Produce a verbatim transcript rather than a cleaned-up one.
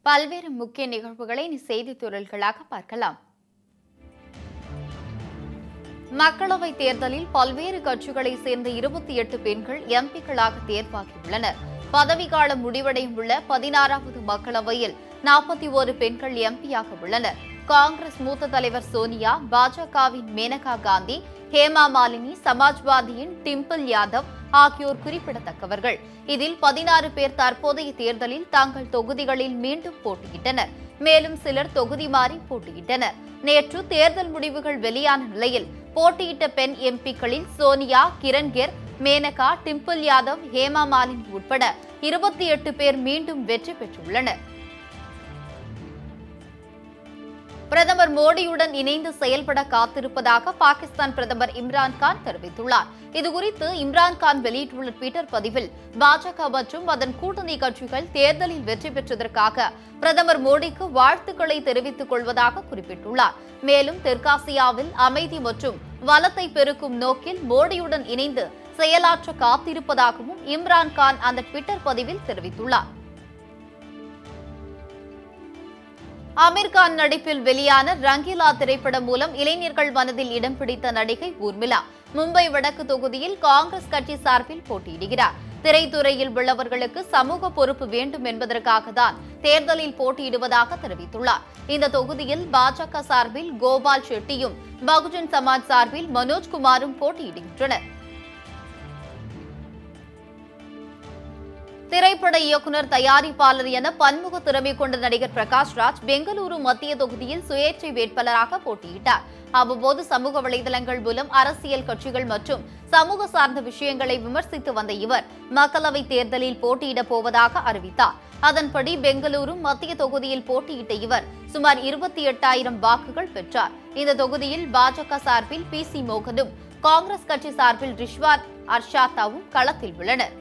பல்வேறு முக்கிய நிகழ்வுகளை செய்தி துறல்களாக பார்க்கலாம். மக்களவைத் தேர்தலில் பல்வேறு கட்சிகளை சேர்ந்த இருபத்தி எட்டு பெண்கள் எம்பிக்களாக தேர்வாகியுள்ளனர். பதவிக்காலம் முடிவடையும் உள்ள பதினாறாவது மக்களவையில் நாற்பத்தி ஒரு பெண்கள் எம்பியாக உள்ளனர். காங்கிரஸ் மூத்த தலைவர் சோனியா, பாஜகவின் மேனகா காந்தி, ஹேமா மாலினி, சமாஜ்வாதியின் டிம்பிள் யாதவ் ஆகியோர் குறிப்பிடத்தக்கவர்கள். இதில் பதினாறு பேர் தற்போதைய தேர்தலில் தங்கள் தொகுதிகளில் மீண்டும் போட்டியிட்டனர். மேலும் சிலர் தொகுதி மாறி போட்டியிட்டனர். நேற்று தேர்தல் முடிவுகள் வெளியான நிலையில் போட்டியிட்ட பெண் எம்பிக்களில் சோனியா, கிரண்கேர், மேனகா, டிம்பிள் யாதவ், ஹேமா மாலினி உட்பட இருபத்தி எட்டு பேர் மீண்டும் வெற்றி பெற்றுள்ளனர். பிரதமர் மோடியுடன் இணைந்து செயல்பட காத்திருப்பதாக பாகிஸ்தான் பிரதமர் இம்ரான்கான் தெரிவித்துள்ளார். இதுகுறித்து இம்ரான்கான் வெளியிட்டுள்ள ட்விட்டர் பதிவில், பாஜக மற்றும் அதன் கூட்டணி கட்சிகள் தேர்தலில் வெற்றி பெற்றதற்காக பிரதமர் மோடிக்கு வாழ்த்துக்களை தெரிவித்துக் கொள்வதாக குறிப்பிட்டுள்ளார். மேலும் தெற்காசியாவில் அமைதி மற்றும் வளத்தை பெருக்கும் நோக்கில் மோடியுடன் இணைந்து செயலாற்ற காத்திருப்பதாகவும் இம்ரான்கான் அந்த ட்விட்டர் பதிவில் தெரிவித்துள்ளார். ஆமீர் கான் நடிப்பில் வெளியான ரங்கீலா திரைப்படம் மூலம் இளைஞர்கள் மனதில் இடம் பிடித்த நடிகை ஊர்மிளா மும்பை வடக்கு தொகுதியில் காங்கிரஸ் கட்சி சார்பில் போட்டியிடுகிறார். திரைத்துறையில் உள்ளவர்களுக்கு சமூக பொறுப்பு வேண்டும் என்பதற்காக தான் தேர்தலில் போட்டியிடுவதாக தெரிவித்துள்ளார். இந்த தொகுதியில் பாஜக சார்பில் கோபால் ஷெட்டியும், பகுஜன் சமாஜ் சார்பில் மனோஜ்குமாரும் போட்டியிடுகின்றனர். திரைப்பட இயக்குநர், தயாரிப்பாளர் என பன்முக திறமை கொண்ட நடிகர் பிரகாஷ் ராஜ் பெங்களூரு மத்திய தொகுதியில் சுயேட்சை வேட்பாளராக போட்டியிட்டார். அவ்வப்போது சமூக வலைதளங்கள் மூலம் அரசியல் கட்சிகள் மற்றும் சமூக சார்ந்த விஷயங்களை விமர்சித்து வந்த இவர் மக்களவைத் தேர்தலில் போட்டியிடப் போவதாக அறிவித்தார். அதன்படி பெங்களூரு மத்திய தொகுதியில் போட்டியிட்ட இவர் சுமார் இருபத்தி எட்டாயிரம் வாக்குகள் பெற்றார். இந்த தொகுதியில் பாஜக சார்பில் பி சி மோகனும், காங்கிரஸ் கட்சி சார்பில் ரிஷ்வான் அர்ஷாத்தாவும் களத்தில் உள்ளனர்.